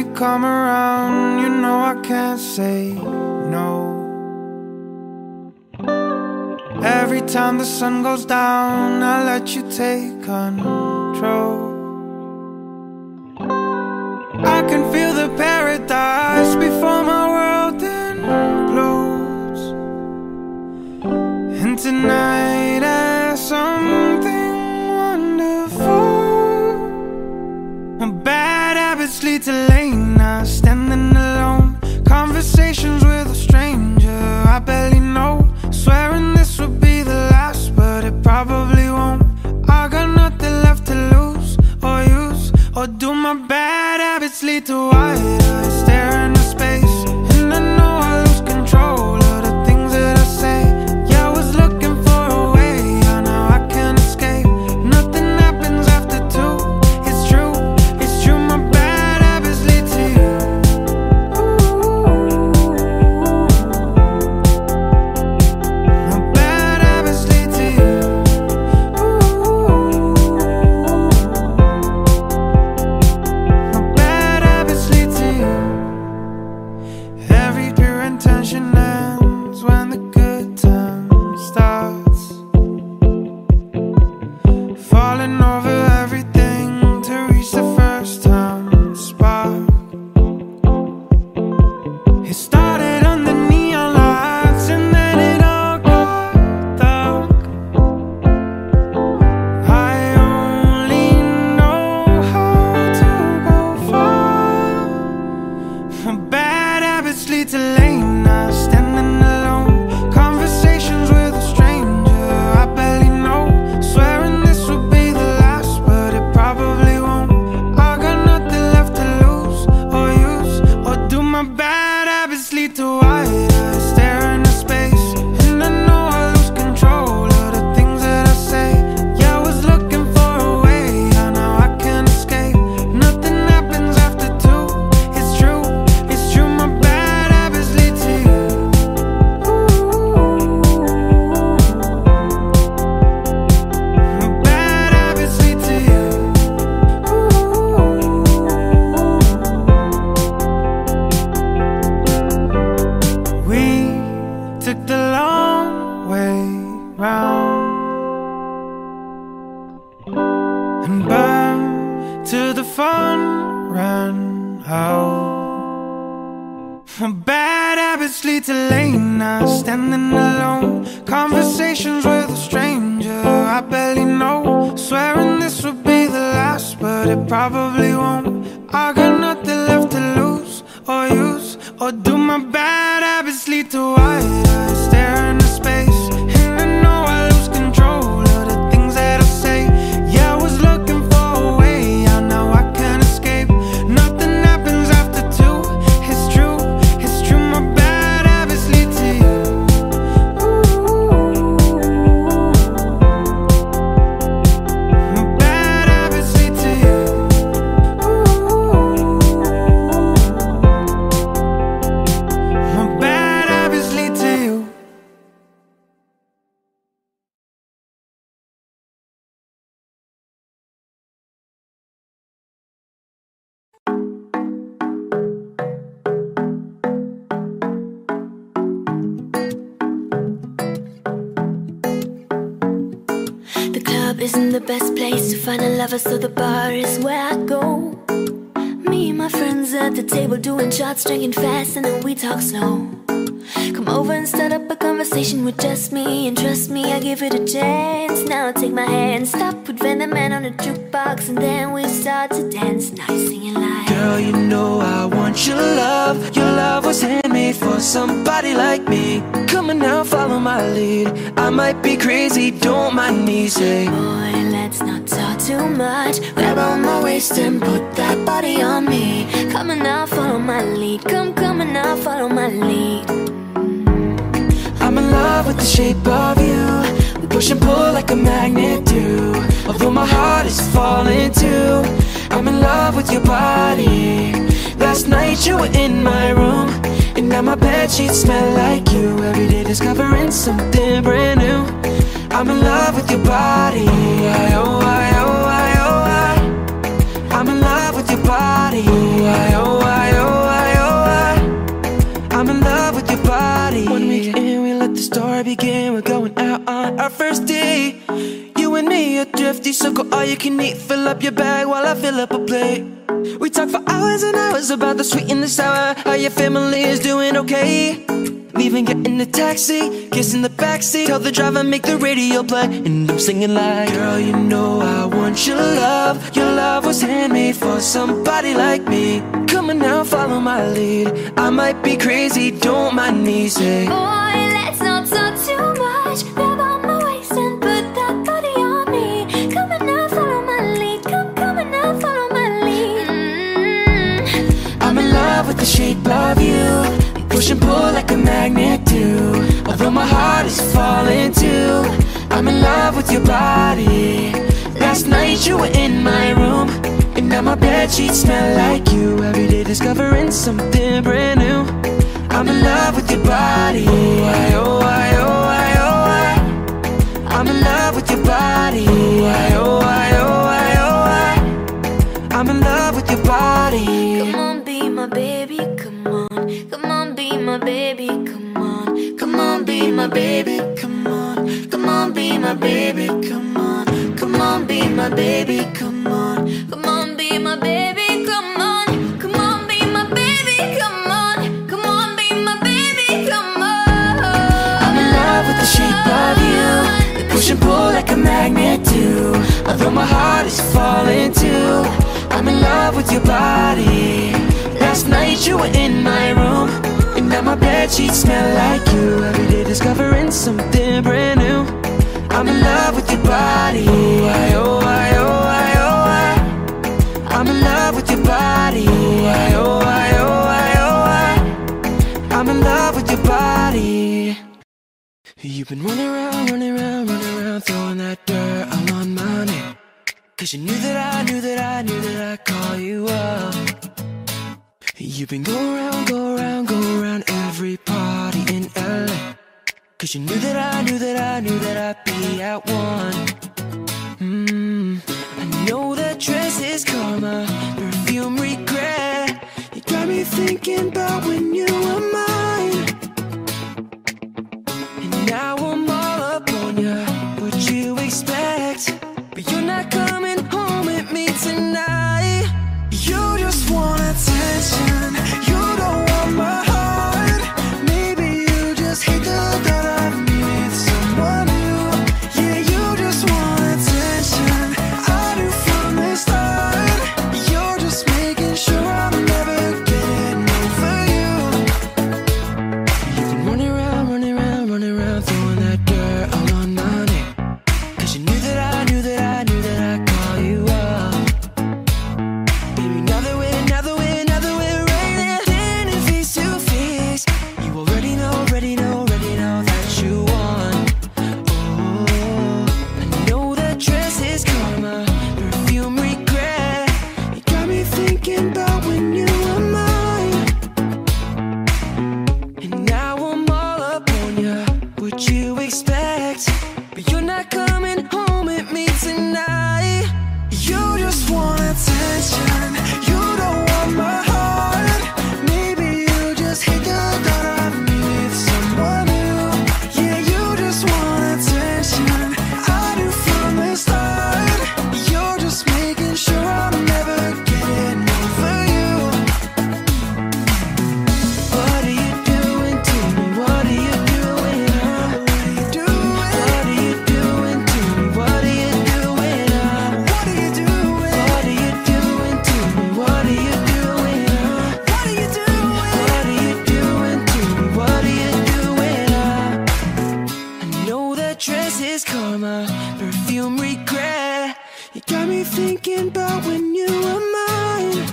you come around, you know I can't say no. Every time the sun goes down, I let you take control. I can feel the paradise before my world implodes. And tonight there's something wonderful. My bad habits lead to late nights, standing alone, conversations with a stranger I barely know. Swearing this would be the last, but it probably won't. I got nothing left to lose or use, or do my bad habits lead to wide eyes stare into space? And I know I lose control of the things that I say. Yeah, I was looking for a way, I know I can't escape. Nothing happens after two, it's true, it's true. My bad habits lead to you. My bad habits lead to you. My bad habits lead to you. Every pure intention ends when the good time starts. Falling over everything to reach the first time spark. It started under neon lights and then it all got dark. I only know how to go far. My bad habits lead to late nights, standing alone, conversations with a stranger I barely know. Swearing this would be the last, but it probably won't. I got nothing left to lose or use, or do my bad habits lead to wide eyes stare into space? And I know I lose control of the things that I say. Yeah, I was looking for a way, I know I can't escape. Nothing happens after two, it's true, it's true. My bad habits lead to you. My bad habits lead to you. We took the long way round and burned till the fun ran out. My bad habits lead to late nights, standing alone, conversations with a stranger I barely know. Swearing this would be the last, but it probably won't. I got nothing left to lose or use, or do my bad habits lead to wide eyes stare into space? And I know I lose control of the things that I say. Yeah, I was looking for a way, I know I can't escape. Nothing happens after two, it's true, it's true. My bad habits lead to you. My bad habits lead to you. My bad habits lead to you. The club isn't the best place to find a lover, so the bar is where I go. Me and my friends at the table doing shots, drinking fast, and then we talk slow. Come over and start up a conversation with just me, and trust me, I give it a chance. Now take my hand, stop, put Van the Man on the jukebox, and then we start to dance. Now you're singing like, Girl, you know I want your love. Your love was handmade for somebody like me. Come on now, follow my lead. I might be crazy, don't mind me. Say, boy, let's not talk too much. Grab on my waist and put that body on me. Come on now, follow my lead. Come on now, follow my lead. I'm in love with the shape of you. We push and pull like a magnet do. Although my heart is falling too, I'm in love with your body. Last night you were in my room, and now my bedsheets smell like you. Every day discovering something brand new. I'm in love with your body. I'm in love with your body. wanna begin. We're going out on our first date. You and me are thrifty, so go all you can eat. Fill up your bag while I fill up a plate. We talk for hours and hours about the sweet and the sour. How your family is doing okay. Leaving, get in the taxi, kiss in the backseat. Tell the driver, make the radio play. And I'm singing like, girl, you know I want your love. Your love was handmade for somebody like me. Come on now, follow my lead. I might be crazy, don't mind me. Say, boy, let's not talk too much. Grab on my waist and put that body on me. Come on now, follow my lead. Come on now, follow my lead. I'm in love with the shape of you. Push and pull like a magnet do. Although my heart is falling too, I'm in love with your body. Last night you were in my room, and now my bedsheets smell like you. Every day discovering something brand new. I'm in love with your body. Oh, I, oh, I, oh, I. I'm in love with your body. Oh, I, oh, I, oh, I, oh, I. I'm in love with your body. Come on, be my baby, come on. Come on, be my baby, come on. Come on, be my baby, come on. Come on, be my baby, come on. Come on, be my baby, come on. Come on, be my baby, come on. Come on, be my baby, come on. Come on, be my baby, come on. I'm in love with the shape of you. We push and pull like a magnet do. Although my heart is falling too, I'm in love with your body. Last night you were in my room, and now my bedsheets smell like you. Every day discovering something brand new. I'm in love with your body. Oh, I, oh, I, oh, I, oh, I. I'm in love with your body. Oh, I, oh, I, oh, I, oh, I. I'm in love with your body. You've been running around, running around, running around, throwing that dirt all on my name. Cause you knew that I knew that I knew that I'd call you up. You've been going around, go around, go around every party in LA. Cause you knew that I knew that I knew that I'd be at one. I know that dress is karma, perfume regret. You got me thinking about when you were mine. And now I'm all up on you, what you expect. But you're not coming home with me tonight. You just want attention, you don't want my heart. Maybe you just hate the thought of me with someone new. Yeah, you just want attention, I do from the start. You're just making sure I'm never getting over you. You've been running around, running around, running around, throwing that dirt all on my name. Cause you knew that I knew that I knew that I'd call you up. Baby, now that we're right there, standing face to face, you already know that you won. Oh, I know that dress is karma, perfume regret. You got me thinking about when you were mine. And now I'm all up on you, what you expect. But you're not coming home with me tonight. You just want attention, you don't want my heart. Maybe you just hate the thought of me with someone new. Yeah, you just want attention, I do from the start. You're just making sure I'm never getting over you. What are you doing to me? What are you doing? What are you doing to me? What are you doing? What are you doing? What are you doing to me? What are you doing? What are you doing? What are you doing to me? What are you doing? I know that dress is karma, perfume regret. You got me thinking about when you were mine.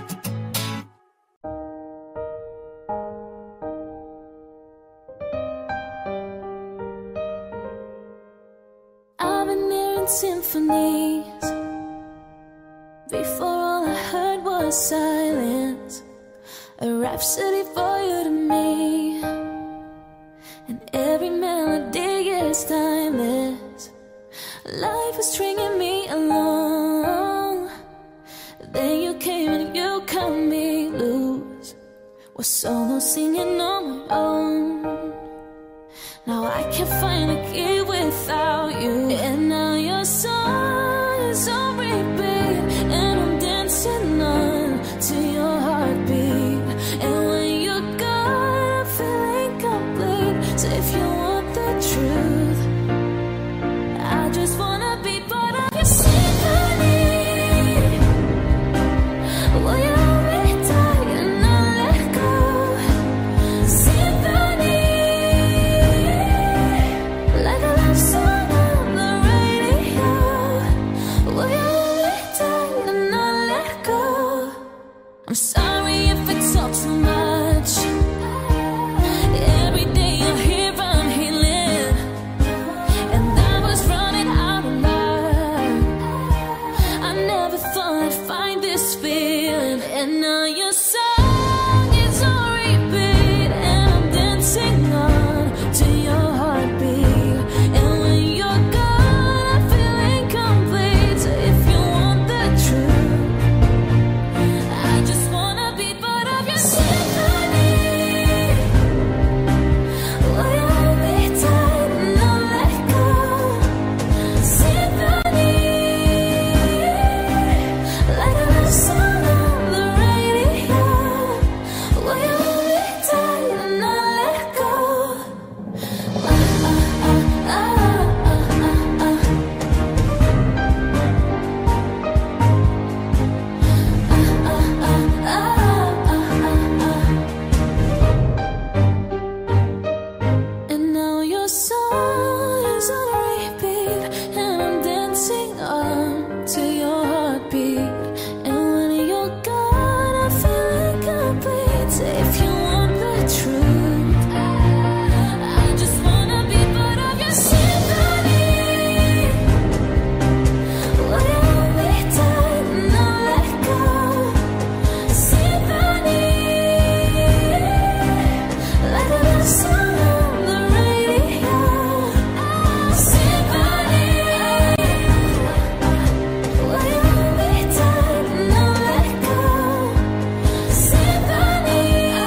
I've been hearing symphonies. Before all I heard was silence. A rhapsody for you to me. And every melody is timeless. Life was stringing me along. Then you came and you cut me loose. Was solo singing on my own. Now I can't find a key without you. And now your song is on repeat, and I'm dancing on to your heartbeat. And when you're gone, I feel incomplete. So if you want the truth, I just wanna be part of your symphony. Will you hold me tight and not let go? Symphony, like a love song on the radio. Will you hold me tight and not let go? I'm sorry if I talk too much. Every day I hear I'm healing, and I was running out of love. I never thought I'd find this feeling, and now your song is on repeat, and I'm dancing on to your heartbeat. And when you're gone, I feel incomplete. So if you want the truth, I just wanna be part of your symphony. Will you hold me tight and not let go? Symphony, like a love song on the radio. Will you hold me tight and not let go? And now your song is on repeat, and I'm dancing on to your heartbeat. And when you're gone, I feel incomplete. So if you want the truth, I just wanna be part of your symphony. Will you hold me tight and not let go? Symphony, like a love song on the radio. Symphony, will you hold me tight and not let go? Symphony,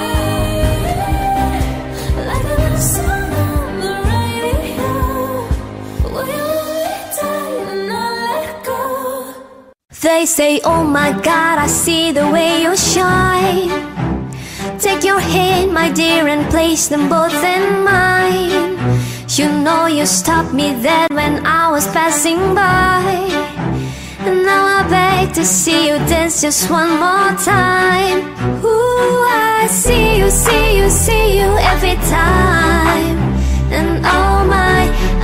like a love song on the radio. Will you hold me tight and not let go? They say, oh my God, I see the way you shine. Take your hand, my dear, and place them both in mine. You know you stopped me dead when I was passing by. And now I beg to see you dance just one more time. Ooh, I see you, see you, see you every time. And oh my,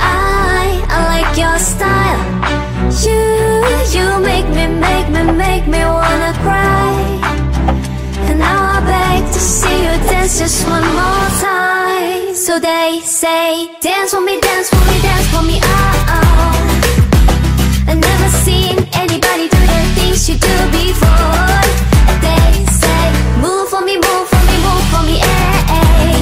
I like your style. You make me wanna cry. And now I beg to see you dance just one more time. So they say, dance for me, dance for me, dance for me, oh, oh. I've never seen anybody do the things you do before. They say, move for me, move for me, move for me, eh,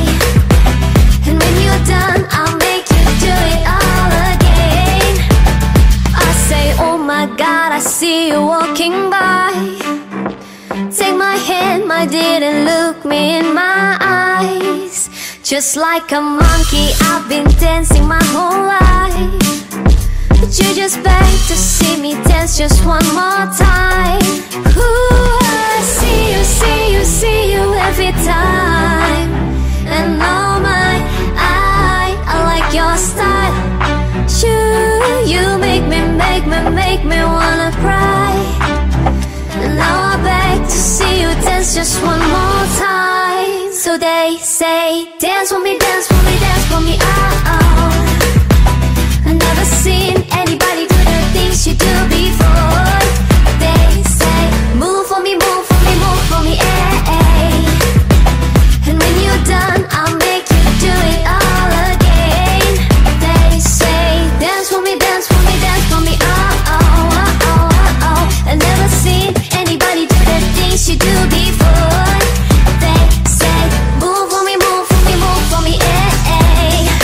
eh. And when you're done, I'll make you do it all again. I say, oh my God, I see you walking by. Take my hand, my dear, and look me in my eyes. Just like a monkey, I've been dancing my whole life. But you just beg to see me dance just one more time. Ooh, I see you, see you, see you every time. And oh my, I like your style. You make me wanna cry. And now I beg to see you dance just one more time. So they say, dance for me, dance for me, dance for me, oh, oh. I've never seen anybody do the things you do before. They say, move for me, move for me, move for me, eh, eh. And when you're done, I'll make you do it all again. They say, dance for me, dance for me, dance for me, oh, oh, oh, oh, oh. I've never seen anybody do the things you do before. They say, move for me, move for me, move for me, eh, eh.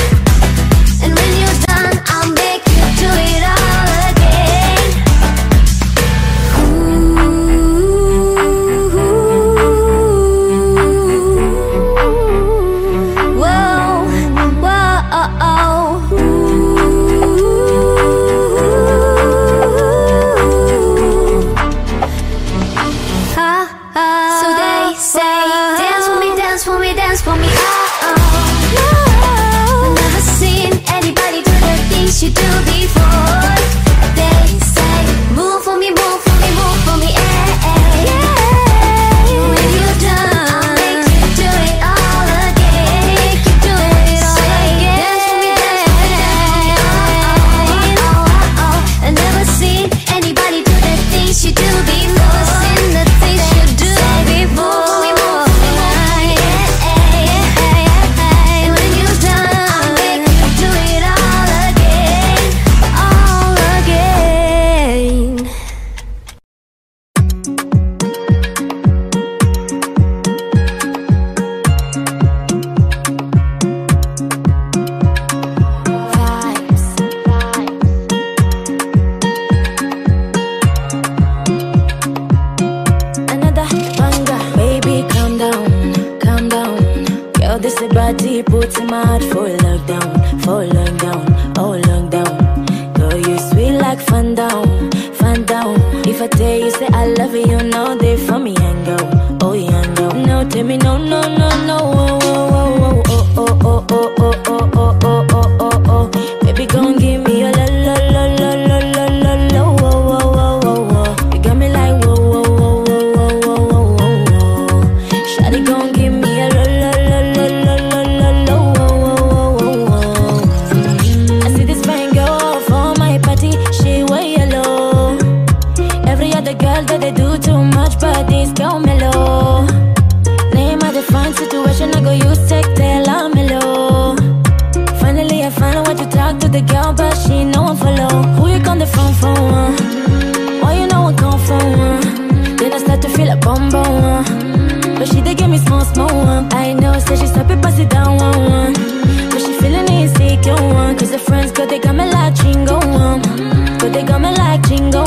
falling down, oh long down. Girl, you sweet like fun down. If I tell you say I love you, you know they for me and go, oh yeah, no. No, tell me no, no, no, no, oh, oh, oh, oh, oh, oh, oh, oh, oh, oh, oh, oh, oh, oh. Baby, gon' give me a la la la la la la la la, oh, oh, oh, oh, oh. You got me like whoa, whoa, whoa, whoa, whoa, whoa, whoa. Shawty gon' give me a la la la la la la la la, oh, oh, oh, oh. I see this fine girl for my party, she wear yellow. Every other girl that they do too much, but this girl mellow. Name of the fine situation, I go use take tell I'm mellow. Finally I find out what to talk to the girl, but she ain't no one follow. Who you on the phone for? Why you know I come from? Then I start to feel a bum bum. But she dey give me small small. I know, say she stop it, pass it down one. But she feeling insecure, cause her friends got they got me like chingo. But they got me like chingo.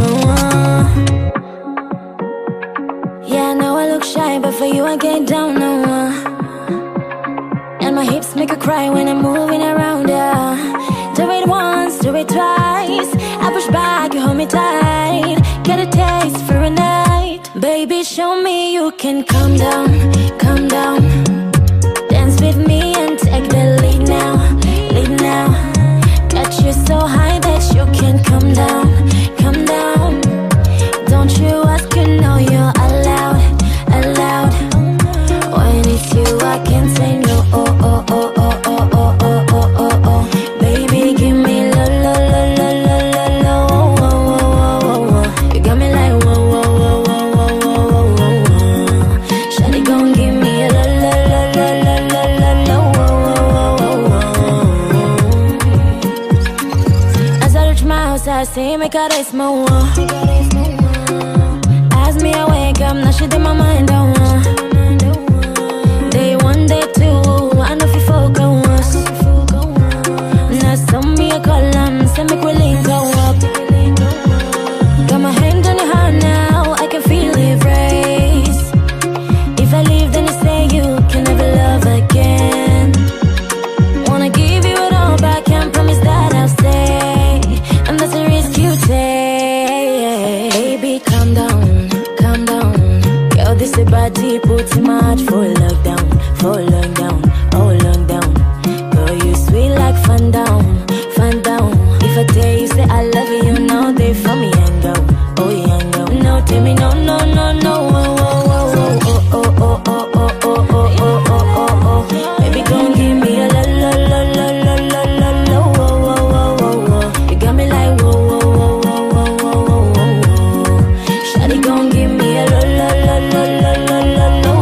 Yeah, I know I look shy, but for you I get down now. And my hips make her cry when I'm moving around her. Do it once, do it twice. I push back, you hold me tight. Get a taste for a night. Baby, show me you can calm down, calm down. Dance with me and take the lead now, lead now. Got you so high that you can come down, come down. Don't you ask, you know you're allowed, allowed. When it's you, I can't say no. Oh, oh, oh, oh, oh, oh, oh, oh, oh, oh. Baby, give me la la la la la la la. Oh, oh, oh, oh, oh. You got me like whoa, whoa, whoa, whoa, whoa, whoa, whoa, whoa. Shawty gon' give me a la la la la la la la la. Oh, oh, oh, oh. As I reach my house, I see me got a small. As me I wake up, now she did my mind down. Day one, day two, I know if you focus. Now some me a call them, say make we link up. Got my hand on your heart now, I can feel it race. If I leave, then you say you can never love again. Wanna give you it all, but can't promise that I'll stay. And that's a risk you take. Baby, calm down, calm down. Girl, this is body put too much for lockdown, for long down, oh long down. Girl, you sweet like fun down, fun down. If I tell you say I love you, you know they for me and go, oh yeah, no. No, tell me no, no, no, no. Oh, oh, oh, oh, oh, oh, oh, oh, oh, oh, oh, oh, oh. Baby, gon' give me a la la la la la la la la. Oh, oh, oh, oh, oh. You got me like whoa, whoa, whoa, whoa, whoa, whoa, whoa. Shawty gon' give me a la la la la la la la la.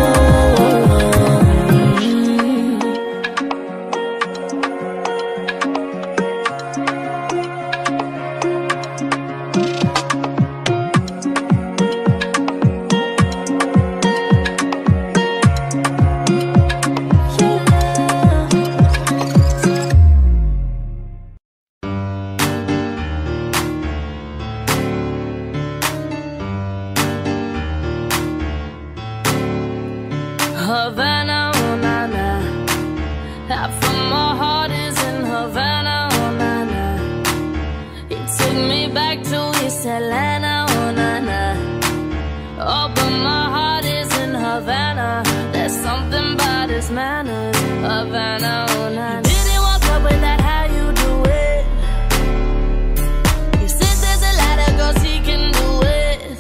Havana, oh na na. Half of my heart is in Havana, oh na na. He took me back to East Atlanta, oh na na. Oh, but my heart is in Havana. There's something about his manners, Havana, oh na na. Didn't walk up with that, how you do it? He said there's a lot of girls he can do it.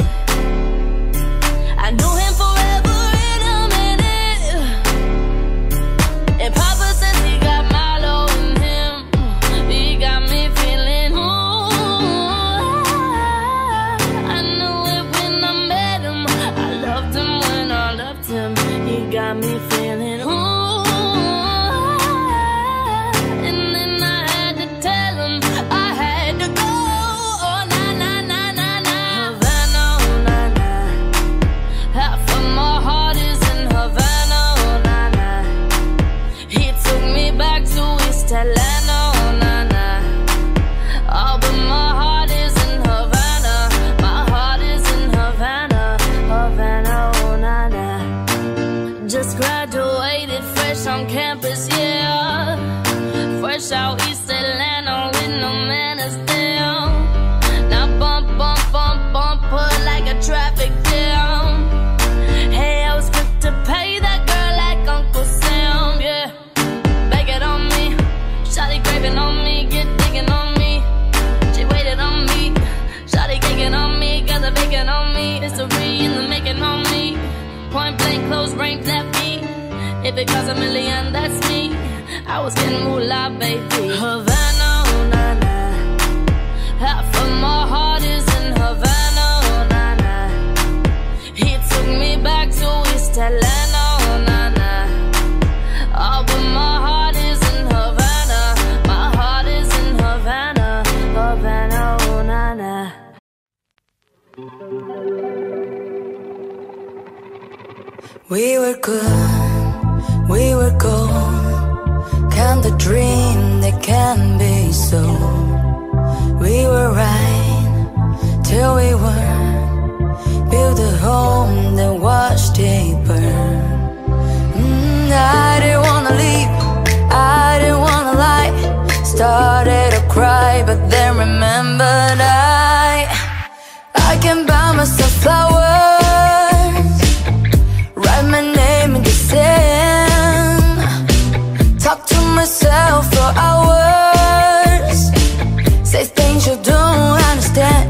I knew him forever in a minute. And Papa says he got Milo in him. He got me feeling, ooh. I knew it when I met him. I loved him when I loved him. He got me feeling, ooh. And then I had to tell him I had to go. Oh, na, na, na, na, na. Havana, oh, na, na. Half of my heart is in Havana, oh, na, na. He took me back to East Atlanta, oh, na, na. Oh, but my heart is in Havana. My heart is in Havana, Havana, oh, na, na. Just graduated fresh on campus, yeah. fresh out East Atlanta with no manners down. Now bump, bump, bump, bump, put like a traffic jam. Hey, I was quick to pay that girl like Uncle Sam, yeah. Bake it on me, shawty craving on me, get digging on me. She waited on me, shawty caking on me, got the bacon on me. History in the making on me. Point blank, close range, left me. If it costs $1 million, that's me. I was getting moolah, baby. Havana, oh na na. Half of my heart is in Havana, oh na na. He took me back to East Atlanta, oh na na. Oh, but my heart is in Havana. My heart is in Havana, Havana, oh na na. We were good, we were gold. Can the dream that can be so? We were right till we weren't. Build a home that watched it burn. I didn't wanna leave, I didn't wanna lie. Started to cry, but then remembered I can buy myself flowers, write my name in the sand, talk to myself for hours, say things you don't understand.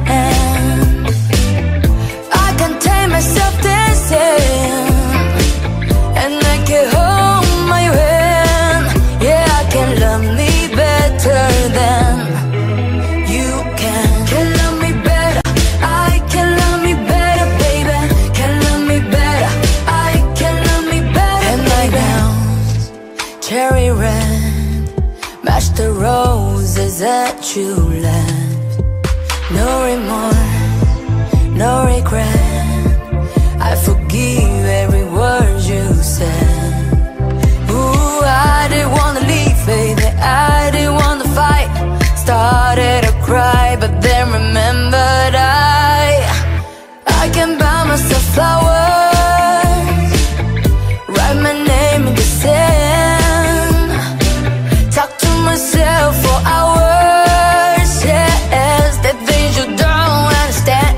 I can take myself dancing, and I can hold my hand. Yeah, I can love me better than you can. Can love me better, I can love me better, baby. Can love me better, I can love me better. And I bounce, cherry red, match the roses that you left. No remorse, no regret, I forgive every word you said. Ooh, I didn't wanna leave, baby, I didn't wanna fight. Started to cry, but then remembered I can buy myself flowers, write my name in the sand, talk to myself for hours, yes, the things you don't understand.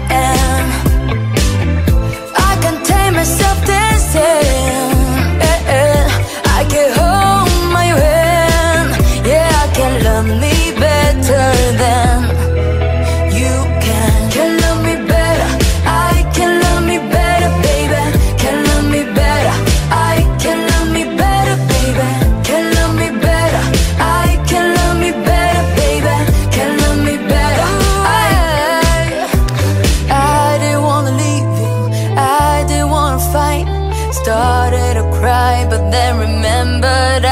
I can take myself dancing, I can hold my hand. Yeah, I can love me better than you can. Can love me better, I can love me better, baby. Can love me better, I can love me better, baby. Can love me better, I can love me better, baby. Can love me better. I didn't wanna leave you, I didn't wanna fight. Started to cry, but then remembered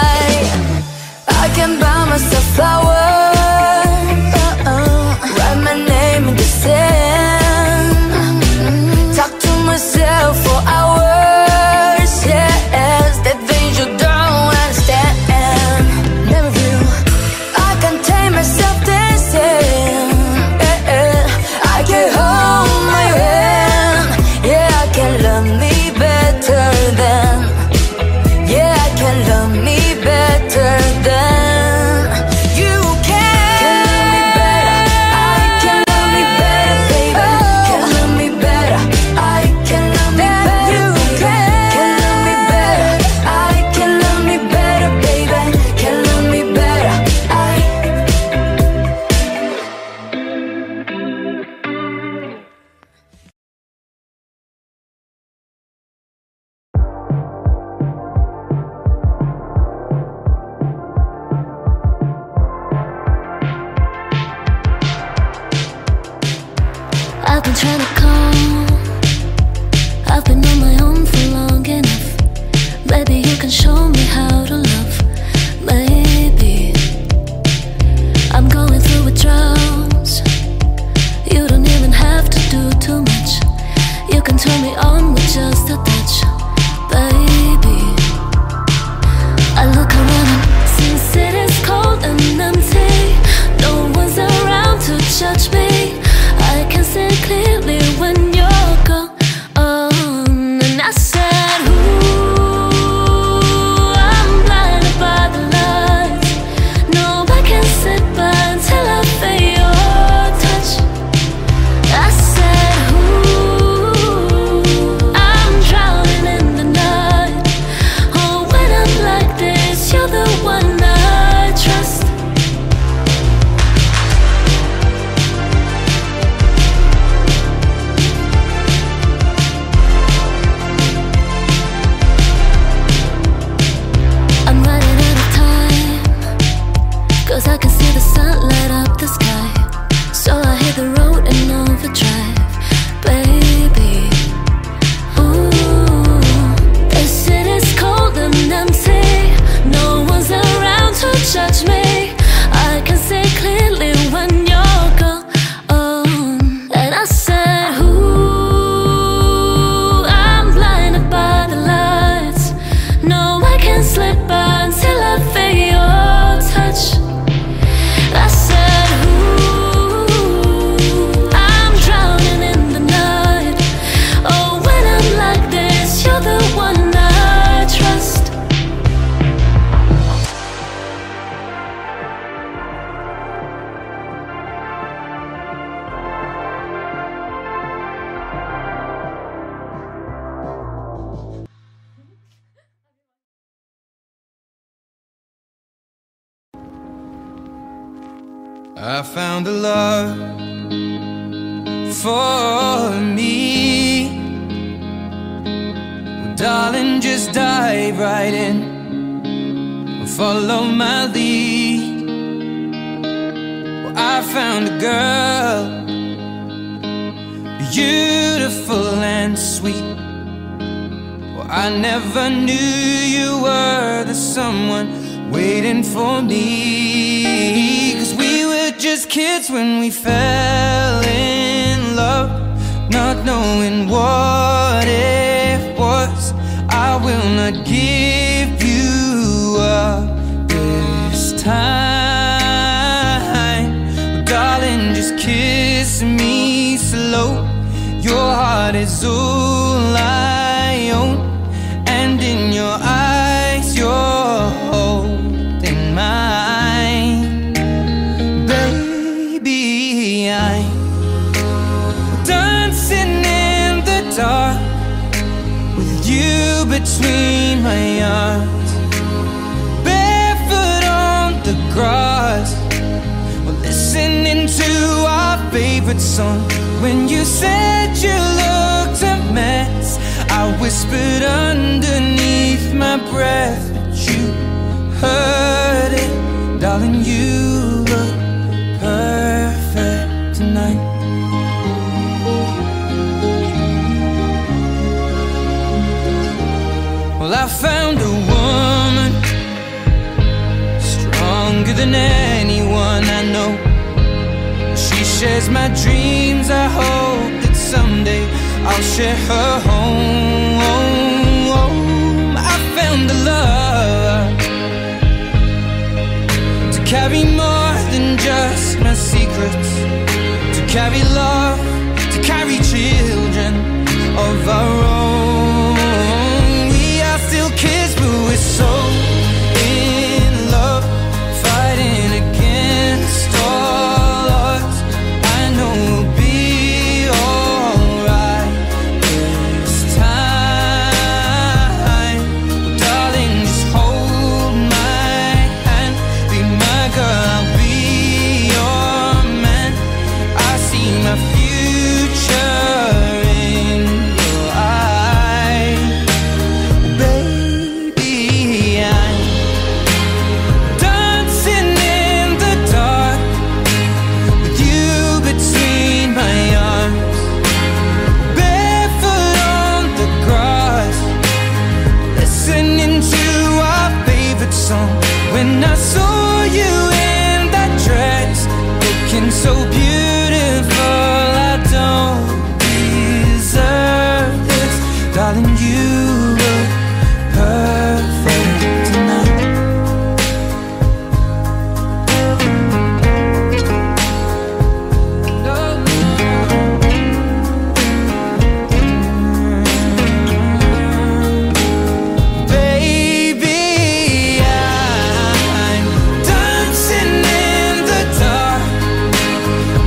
I can buy myself flowers, write my name in the sand, talk to myself for hours, yes, the things you don't understand. Never view, I can take myself dancing, I can hold my hand. Yeah, I can love me better than, yeah, I can love me better than you can. Can love me better, I can love me better, baby. Can love me better, I can love me better. You can love me better, I can love me better, baby. Can love me better, I've been trying to call, I've been on my own for long enough. Maybe you can show me how to love. Maybe I'm going through withdrawals. You don't even have to do too much. You can turn me on with just a touch, baby. I look around and since it is cold and empty, no one's around to judge me. I can see clearly 'cause I can see the sun light up the sky. So I hit the road and overdrive, baby. Ooh, the city's cold and empty, no one's around to judge me. I can see clearly when you're gone. And I said, ooh, I'm blinded by the lights. No, I can't sleep until I feel your touch. I said, ooh, I'm drowning in the night. Oh, when I'm like this, you're the one I trust. I found a love for me. Well, darling, just dive right in, follow my lead. Well, I found a girl, beautiful and sweet. Well, I never knew you were the someone waiting for me. 'Cause we were just kids when we fell in love, not knowing what it was. I will not give you up this time. Darling, just kiss me slow. Your heart is all I own, and in your eyes you're holding mine. Baby, I'm dancing in the dark with you between my arms, barefoot on the grass. We're listening to our favorite song. When you said you looked a mess, I whispered underneath my breath, but you heard it. Darling, you look perfect tonight. Well, I found a woman stronger than anyone I know. She shares my dreams. I hope that someday I'll share her home. I found a love to carry more than just my secrets, to carry love, to carry children of our own. We are still kids, but we're so in love, fighting against all odds. I know we'll be alright this time. Darling, just hold my hand, be my girl, I'll be your man. I see my future in your eyes. Baby, I'm dancing in the dark with you between my arms, barefoot on the grass, listening to our favorite song. When I saw you in that dress, looking so beautiful, I don't deserve this. Darling, you look perfect tonight. Baby, I'm dancing in the dark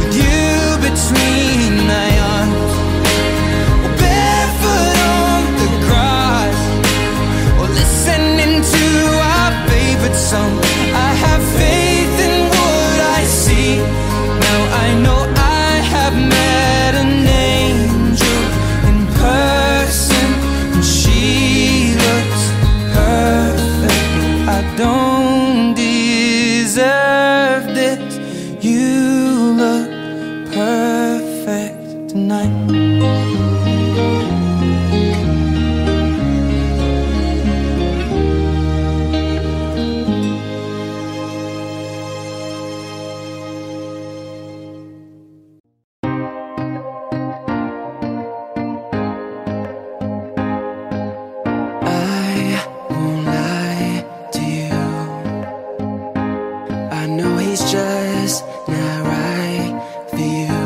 know he's just not right for you.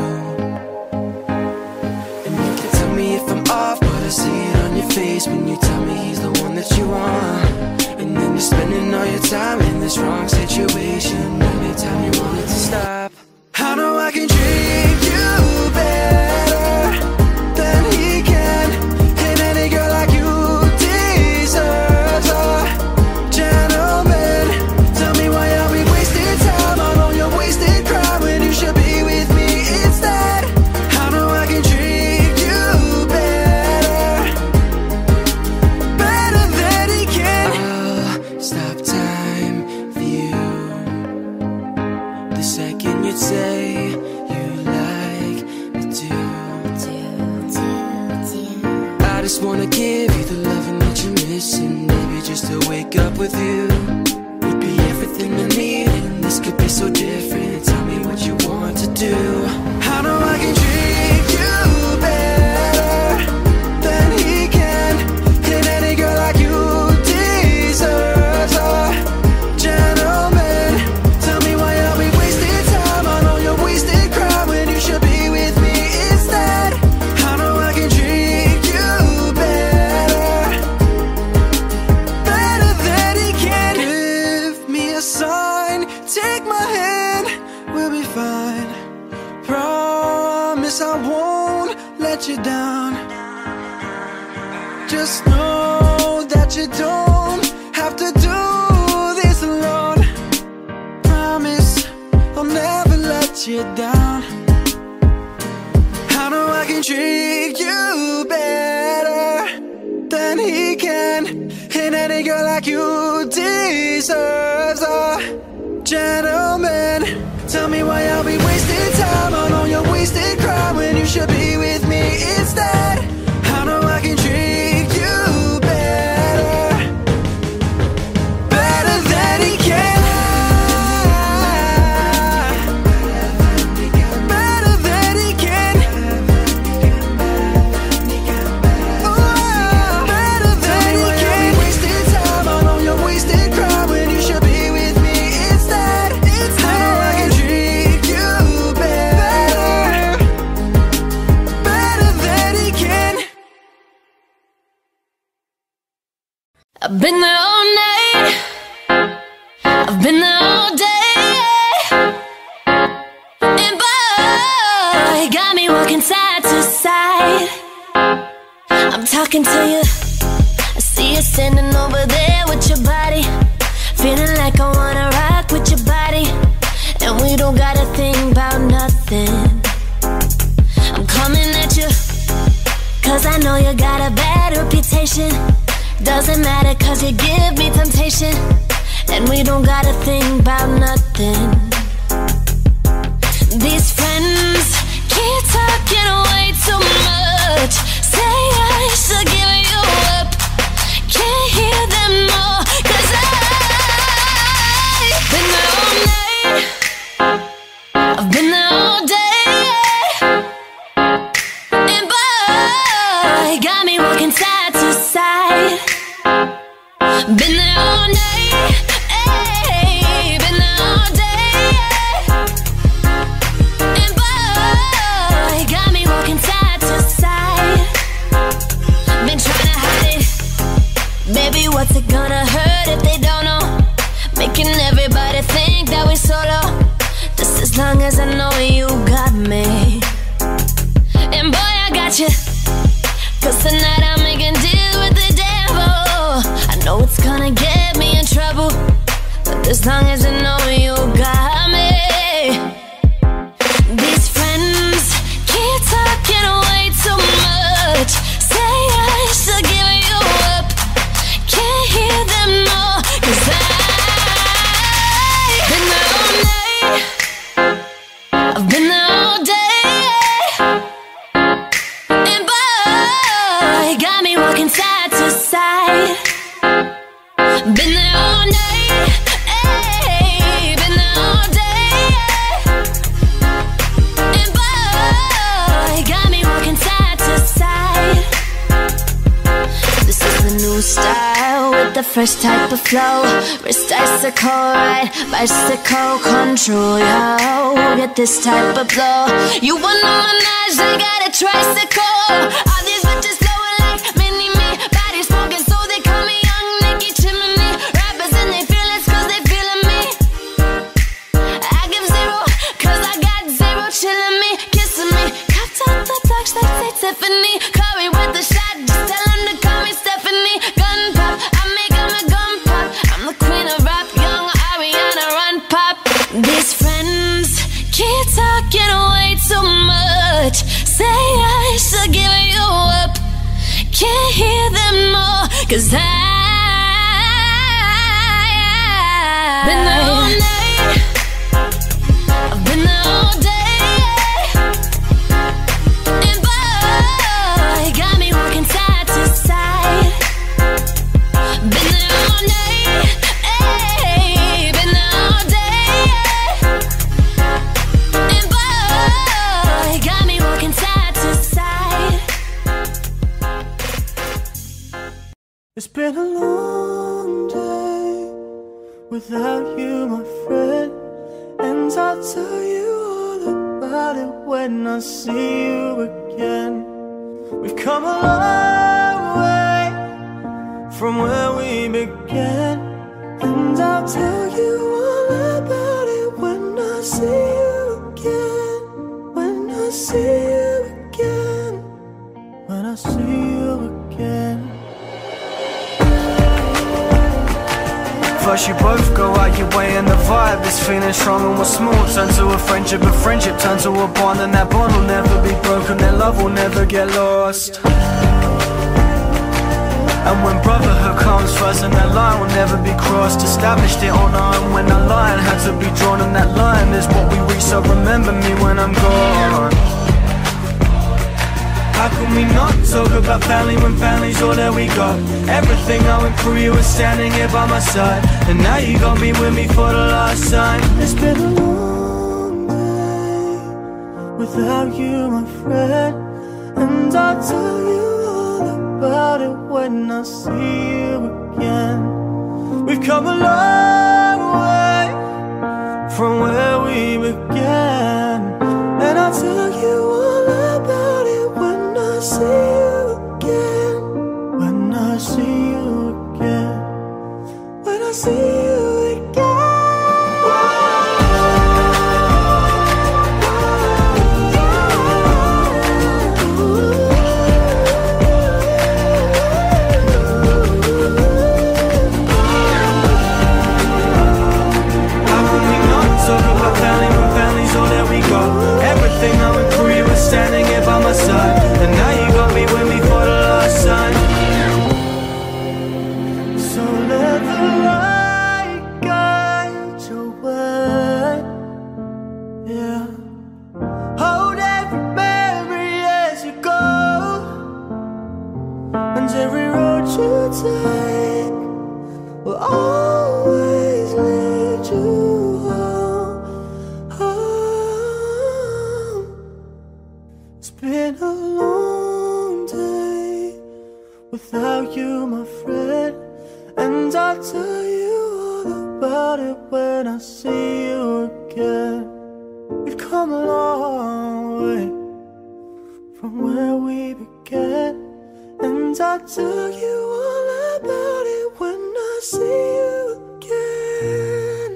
And you can tell me if I'm off, but I see it on your face when you tell me he's the one that you want. And then you're spending all your time in this wrong situation. Every time you want it to stop. I know I can treat you better than he can, and any girl like you deserves a gentleman. Tell me why are we wasting time on all your wasted crime when you should be with me instead. I know I can treat you better, better than he can. I'll stop time for you the second you'd say you like me too. I just wanna give you the loving that you're missing. Maybe just to wake up with you would be everything I need, and this could be so different. Tell me what you want to do. I know I can treat you better than he can, and any girl like you deserves a gentleman. Tell me why are we wasting time on all your wasted crime when you should be with me instead. I know I can treat you better, better than he can. Give me a sign, take my hand, we'll be fine. Promise I won't let you down. Just know that you don't have to do this alone. Promise I'll never let you down. I know I can treat you better than he can, and any girl like you deserves a gentleman. Tell me why are we wasting time on all your wasted crime when you should be with me instead. I know I can treat you better, better than he can, better than he can. Oh, better than he can. Wasting time on all your wasted crime when you should be with me instead. I know I can treat you better, better than he can. I've been there all night, I've been there all day, and boy, you got me walking side to side. I'm talking to you, I see you standing over there with your body, feeling like I wanna rock with your body, and we don't gotta think about nothing. I'm coming at you, cause I know you got a bad reputation. Doesn't matter cause you give me temptation, and we don't gotta think about nothing. These friends keep talking way too much, say I should give you up, can't hear them more, cause I've been there all night, I've been there all day, and boy, got me walking side to side. Been there all night, ayy, been there all day, and boy, got me walking side to side. Been trying to hide it, baby, what's it gonna hurt if they don't know? Making everybody think that we solo, just as long as I know you got me. And boy, I got you, cause tonight I'm making deals with the devil. I know it's gonna get me in trouble, but as long as I know you got me. These friends keep talking way too much, say I should give you up, can't hear them more, cause I've been there all night, I've been there all day, and boy, got me walking side to side. Been there all night, ayy, been there fresh type of flow. Wrist icicle, right? Bicycle control, yo. Get this type of blow. You wanna manage, I got a tricycle. All these bitches flowing like mini-me. Body smoking, so they call me Young Nicky Chimney. Rappers and they feel it's cause they feeling me. I give zero, cause I got zero chilling me, kissing me. Cupped up the touch that say Tiffany. Curry with the shot, just tell them to call me Stephanie. Gun pop, I make them a gun pop. I'm the queen of rap, young Ariana, run pop. These friends keep talking way too much. Say I should give you up. Can't hear them more, cause I've been there all night, I've been there all day, and boy, got me walking side to side. Been there all night, ay, been there all day, and boy, got me walking side to side. It's been a long day without you, my friend, and I'll tell you all about it when I see you again. We've come a long way from where we began, and I'll tell you all about it when I see you again. When I see you again. When I see you again. First you both go out your way and the vibe is feeling strong and what's small turn to a friendship turn to a bond, and that bond will never be broken, their love will never get lost. And when brotherhood comes first and that line will never be crossed, established it on our own when that line had to be drawn, and that line is what we reach, so remember me when I'm gone. How can we not talk about family when family's all that we got? Everything I went through, you were standing here by my side, and now you gon' be with me for the last time. It's been a long day without you, my friend, and I'll tell you all about it when I see you again. We've come a long way from where we began, and I'll tell you all about it when I see you again. When I see you again. When I see you again. Everything I went through, you were standing here by my side, and now you gon' be with me for the last time. So let the light guide your way. Yeah. Hold every memory as you go, and every road you take will always lead you home. It's been a long day without you, my friend, and I'll tell you all about it when I see you again. We've come a long way from where we began, and I'll tell you all about it when I see you again.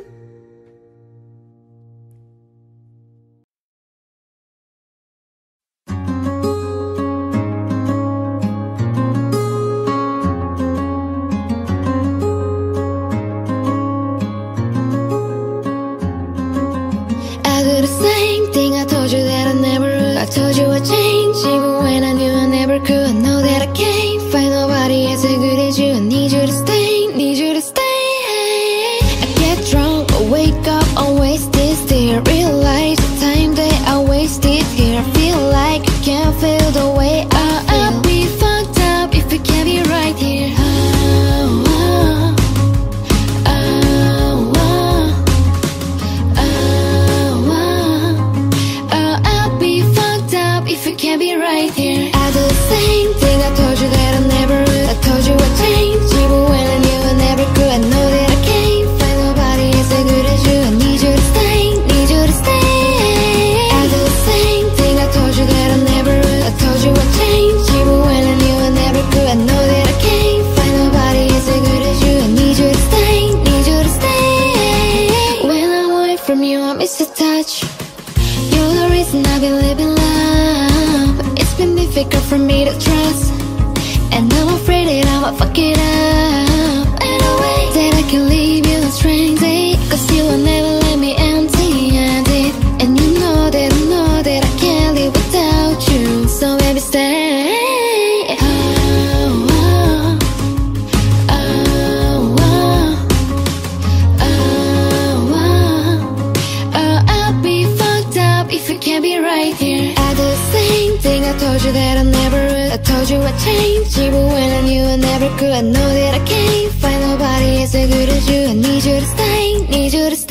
I told you I'd change, even when I knew I never could. I know that I can't find nobody as good as you. I need you to stay, need you to stay. I get drunk, I wake up, I wasted still. Realize the time that I wasted here. I feel like I can't feel the way I feel. I'll be fucked up if we can't be right here. Can't be right here. I do the same thing I told you that I never would. I told you I'd change, even when I knew I never from you I miss your touch. You're the reason I've been living love. It's been difficult for me to trust, and I'm afraid that I'ma fuck it up. Ain't no way that I can leave you strangely, cause you will never let me empty-handed. And you know that I can't live without you. So baby stay. I'll be fucked up if you can't be right here. I do the same thing I told you that I never would. I told you I'd change, even when I knew I never could. I know that I can't find nobody as good as you. I need you to stay, need you to stay.